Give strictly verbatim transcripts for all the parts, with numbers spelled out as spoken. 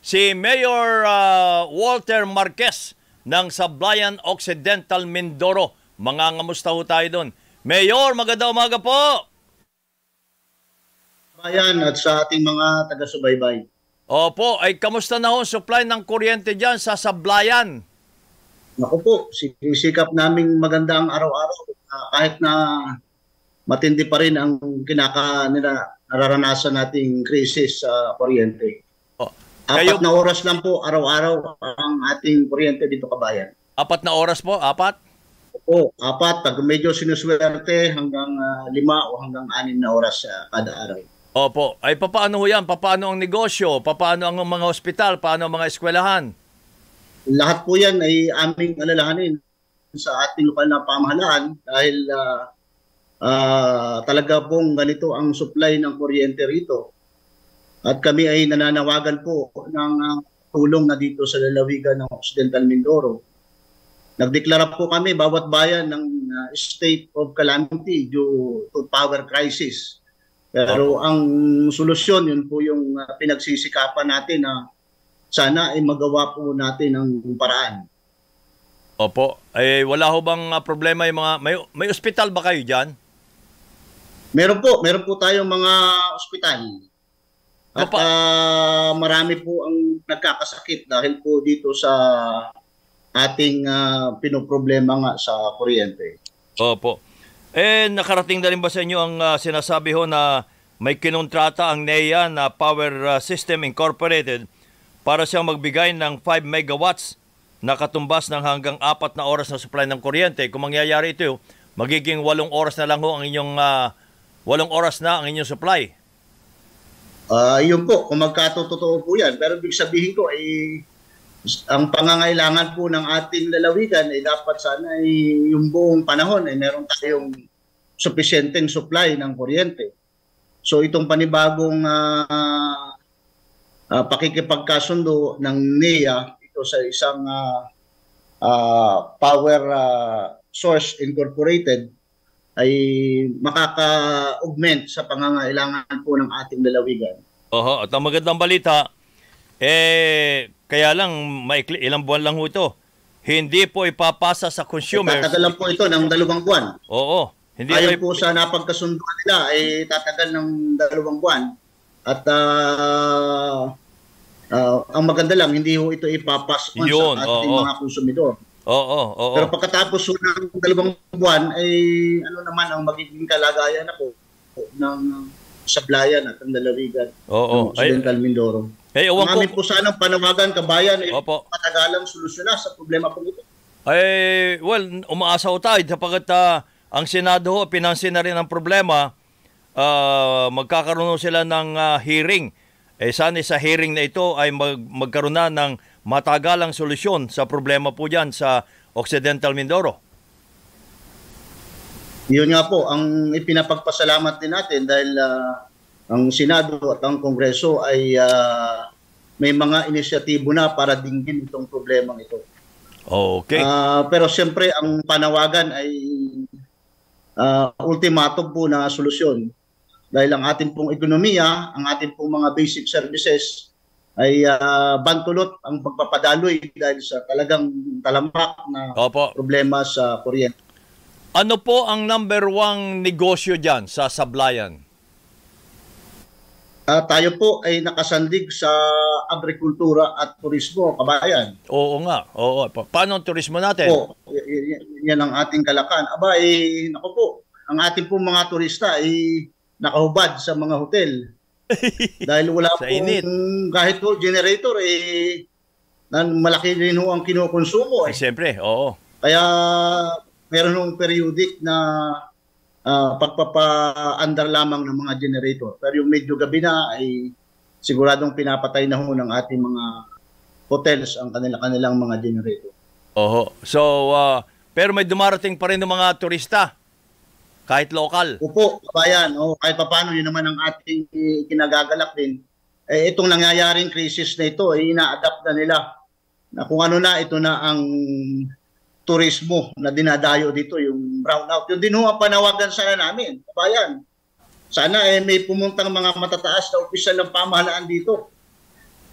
si Mayor uh, Walter Marquez ng Sablayan Occidental, Mindoro. Mga ngamusta ho tayo doon. Mayor, magandang umaga po. Bayan at sa ating mga taga-subaybay. Opo, ay kamusta na ho supply ng kuryente dyan sa Sablayan? Naku po, sisikap naming maganda ang araw-araw uh, kahit na matindi pa rin ang kinaka nila, nararanasan nating krisis sa uh, kuryente. Oh, kayo... Apat na oras lang po araw-araw ang ating kuryente dito, kabayan. Apat na oras po? Apat? Oo, apat. Pag medyo sinuswerte hanggang uh, lima o hanggang anim na oras uh, kada araw. Opo. Ay papaano ho yan? Papaano ang negosyo? Papaano ang mga ospital? Paano ang mga eskwelahan? Lahat po yan ay aming alalahanin sa ating lokal na pamahalaan dahil uh, uh, talaga pong ganito ang supply ng kuryente rito. At kami ay nananawagan po ng uh, tulong na dito sa lalawigan ng Occidental Mindoro. Nagdeklara po kami bawat bayan ng uh, state of calamity due to power crisis. Pero ang solusyon, yun po yung uh, pinagsisikapan natin na sana ay magawa po natin ng paraan. Opo. Ay wala ho bang uh, problema yung mga... May, may ospital ba kayo dyan? Meron po. Meron po tayong mga ospital. At uh, marami po ang nagkakasakit dahil po dito sa ating uh, pinoproblema nga sa kuryente. Opo. Eh, nakarating na rin ba sa inyo ang uh, sinasabi ho na may kinontrata ang N E A na Power System Incorporated para siyang magbigay ng five megawatts na katumbas ng hanggang apat na oras na supply ng kuryente. Kung mangyayari ito, magiging walong oras na lang ho ang inyong, uh, walong oras na ang inyong supply. Uh, yun po, kung magkatotoo po yan. Pero ibig sabihin ko, ay ang pangangailangan po ng ating lalawigan ay dapat sana ay yung buong panahon ay meron tayong sufficienteng supply ng kuryente. So itong panibagong uh, uh, pakikipagkasundo ng N E A ito sa isang uh, uh, power uh, source incorporated ay makaka-augment sa pangangailangan po ng ating lalawigan. Oho, at ang magandang balita, eh, kaya lang, maikli, ilang buwan lang ho ito. Hindi po ipapasa sa consumers. Tatagal lang po ito ng dalawang buwan. Oo. Hindi Ayon po sa napagkasunduan nila, ay tatagal ng dalawang buwan. At uh, uh, ang maganda lang, hindi ho ito ipapasa sa ating oo. mga konsumidor. Oo, oo. Pero pagkatapos ho ng dalawang buwan, ay ano naman ang magiging kalagayan ako ng Sablayan at ang lalawigan ng Occidental Mindoro. Hey, ang amin po sanang panawagan, kabayan, ay Opo. matagalang solusyon na sa problema po ito. Ay, well, umaasa ho tayo sapagkat uh, ang Senado ho, pinansin na rin ang problema, uh, magkakaroon sila ng uh, hearing. Eh, sana sa hearing na ito ay mag magkaroon na ng matagalang solusyon sa problema po dyan sa Occidental Mindoro. Yun nga po, ang ipinapagpasalamat din natin dahil uh, ang Senado at ang Kongreso ay uh, may mga inisyatibo na para dinggin itong problemang ito. Okay. Uh, pero siyempre ang panawagan ay uh, ultimatum po na solusyon. Dahil ang ating pong ekonomiya, ang ating pong mga basic services ay uh, bantulot ang pagpapadaloy dahil sa talagang talamak na Opo. problema sa kuryente. Ano po ang number one negosyo dyan sa Sablayan? Uh, tayo po ay nakasandig sa agrikultura at turismo, kabayan. Oo nga. Oo. Pa paano ang turismo natin? Po, yan ang ating kalakan. Aba, eh, naku po, ang ating pong mga turista ay nakahubad sa mga hotel. Dahil wala po kahit po generator, eh, malaki rin ho ang kinukonsumo. Eh. Eh, siyempre, oo. Kaya meron hong periodic na uh, pagpapa-andar lamang ng mga generator. Pero yung medyo gabi na ay siguradong pinapatay na ho ng ating mga hotels ang kanila-kanilang mga generator. Oho. So, uh, pero may dumarating pa rin ng mga turista, kahit lokal. Opo, kabayan. O, kahit paano, yun naman ang ating kinagagalak din. Eh, itong nangyayaring crisis na ito, eh, ina-adapt na nila na kung ano na, ito na ang turismo na dinadayo dito, yung brownout. Yung din ho ang panawagan sana namin, kabayan. Sana eh, may pumuntang mga matataas na opisyal ng pamahalaan dito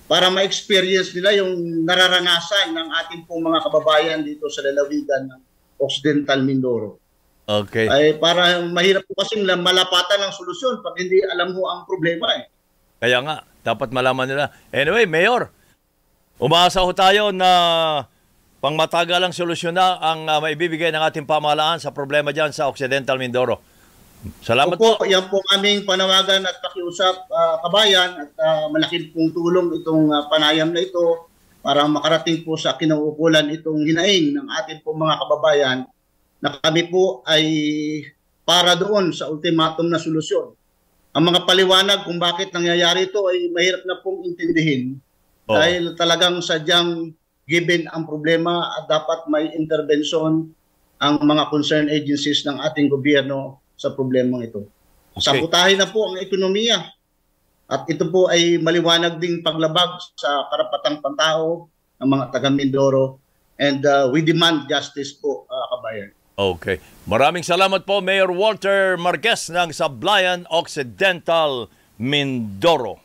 para ma-experience nila yung nararanasan ng ating pong mga kababayan dito sa lalawigan ng Occidental Mindoro. Okay. Ay para mahirap po kasi malapatan ng solusyon pag hindi alam mo ang problema eh. Kaya nga, dapat malaman nila. Anyway, Mayor, umaasa ho tayo na pangmatagalang solusyon na ang uh, maibibigay ng ating pamahalaan sa problema dyan sa Occidental Mindoro. Salamat Opo, po. yan po aming panawagan at pakiusap, uh, kabayan, at uh, malaking pong tulong itong uh, panayam na ito para makarating po sa kinauukulan itong hinaing ng ating pong mga kababayan na kami po ay para doon sa ultimatum na solusyon. Ang mga paliwanag kung bakit nangyayari ito ay mahirap na pong intindihin oh. dahil talagang sadyang given ang problema at dapat may intervention ang mga concerned agencies ng ating gobyerno sa problemang ito. Okay. Sabutahin na po ang ekonomiya at ito po ay maliwanag ding paglabag sa karapatang pantao ng mga taga Mindoro and uh, we demand justice po, uh, kabayan. Okay. Maraming salamat po, Mayor Walter Marquez ng Sablayan, Occidental Mindoro.